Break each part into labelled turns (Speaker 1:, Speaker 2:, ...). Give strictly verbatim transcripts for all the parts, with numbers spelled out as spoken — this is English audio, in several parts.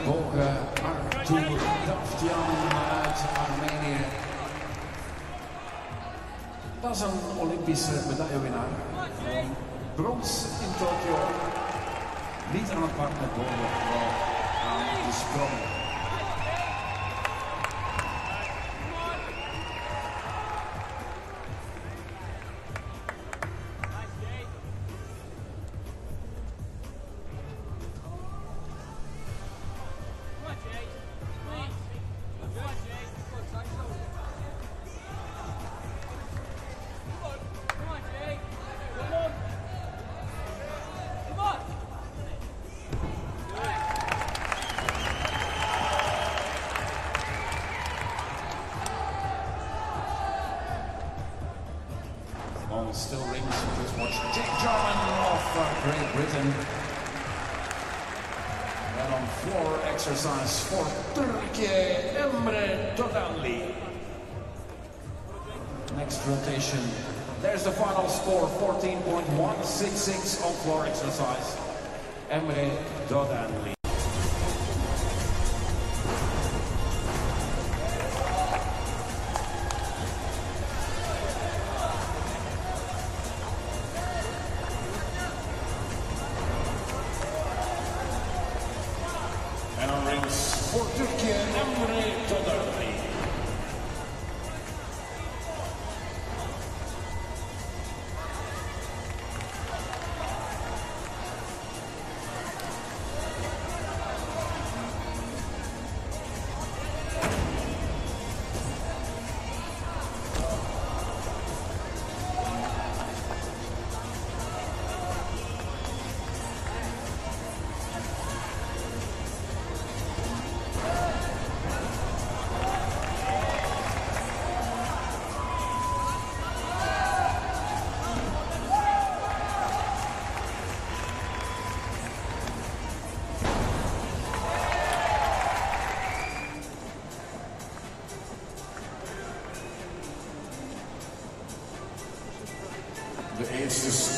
Speaker 1: Volga Artur Davtyan uit Armenië. Dat is een Olympische medaillewinnaar. Brons in Tokio. Niet aan het pak met boven, wel aan de sprong. Still rings. Just watch Jake Jarman of uh, Great Britain. And on floor exercise for Turkey, Emre Dodanli. Next rotation. There's the final score, fourteen point one six six on floor exercise. Emre Dodanli. And on rings for Turkey, Emre Dodanli. De eerste.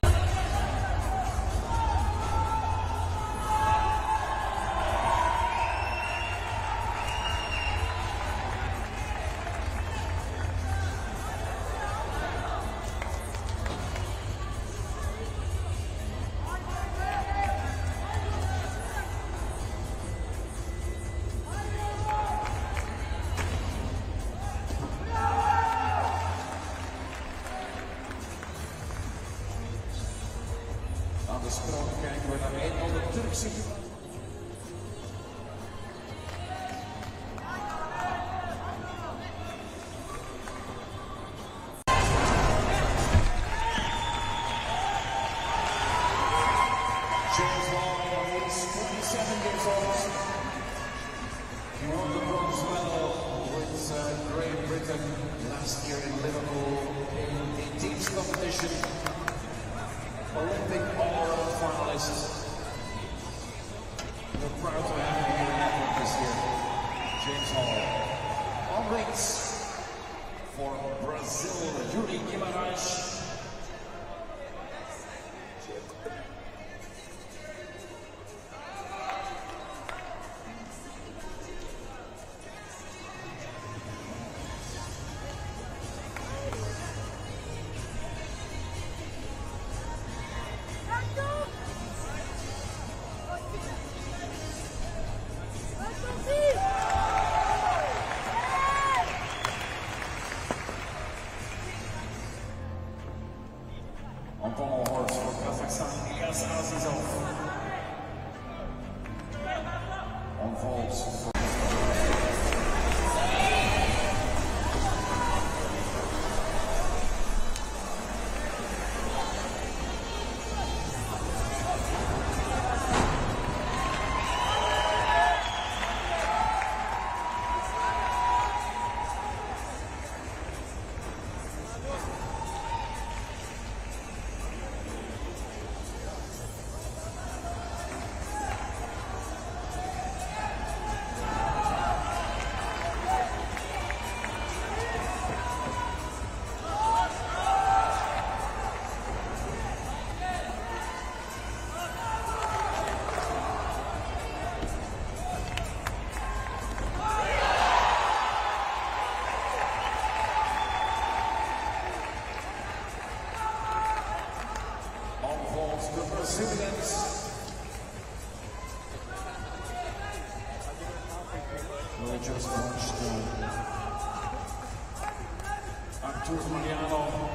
Speaker 1: Aan de sprong kijken we naar een van de Turkse. James Hall is twenty-seven years old. He won the bronze medal with uh, Great Britain last year in Liverpool in the teams competition. Olympic all-around finalist. We're proud to have him here in Edinburgh this year. James Hall. On rings for Brazil, Yuri Guimarães. Artur Mariano